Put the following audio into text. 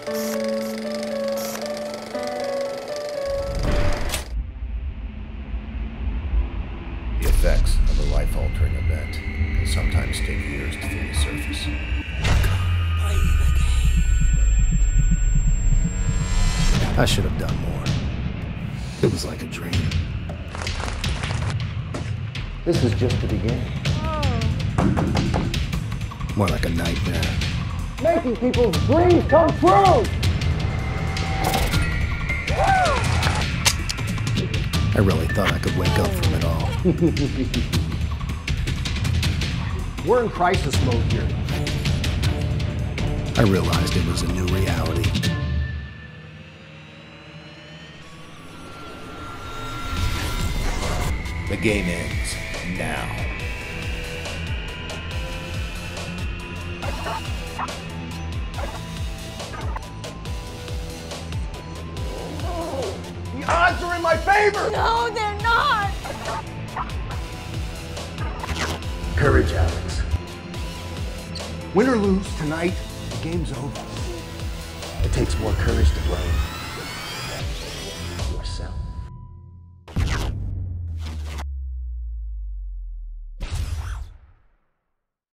The effects of a life-altering event can sometimes take years to fully surface. I should have done more. It was like a dream. This is just the beginning. More like a nightmare. Making people's dreams come true! I really thought I could wake up from it all. We're in crisis mode here. I realized it was a new reality. The game ends now. The odds are in my favor! No, they're not! Courage, Alex. Win or lose tonight, the game's over. It takes more courage to blame.